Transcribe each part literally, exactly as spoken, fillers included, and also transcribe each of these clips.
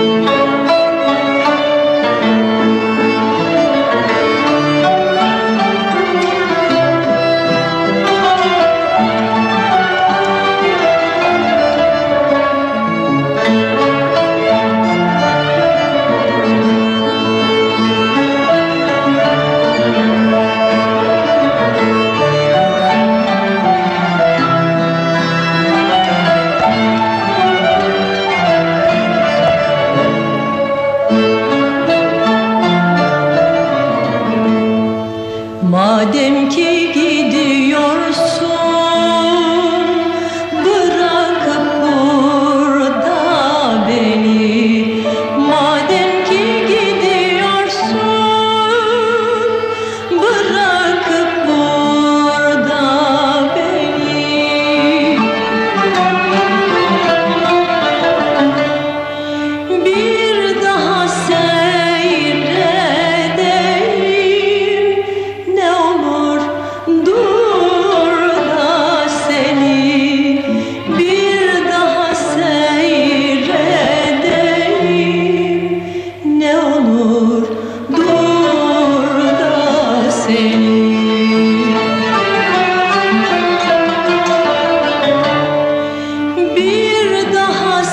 Madem ki gidiyorsun, bırakıp burda beni. Madem ki gidiyorsun, bırakıp burda beni. Bir daha seyredeyim, ne olur dur da seni. Bir daha seyredeyim, ne olur dur da seni. Bir daha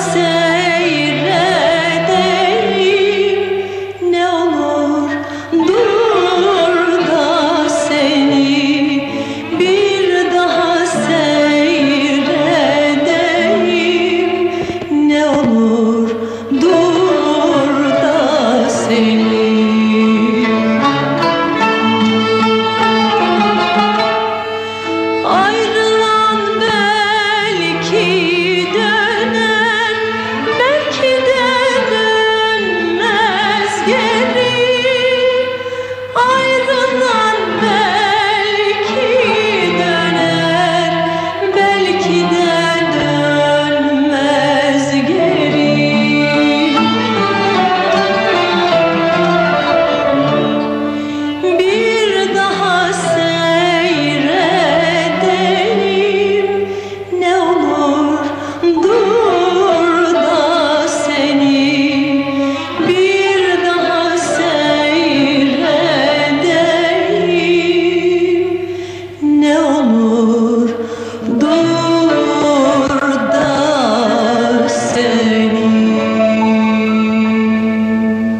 seyredeyim, ne olur dur da seni. Bir daha seyredeyim, ne olur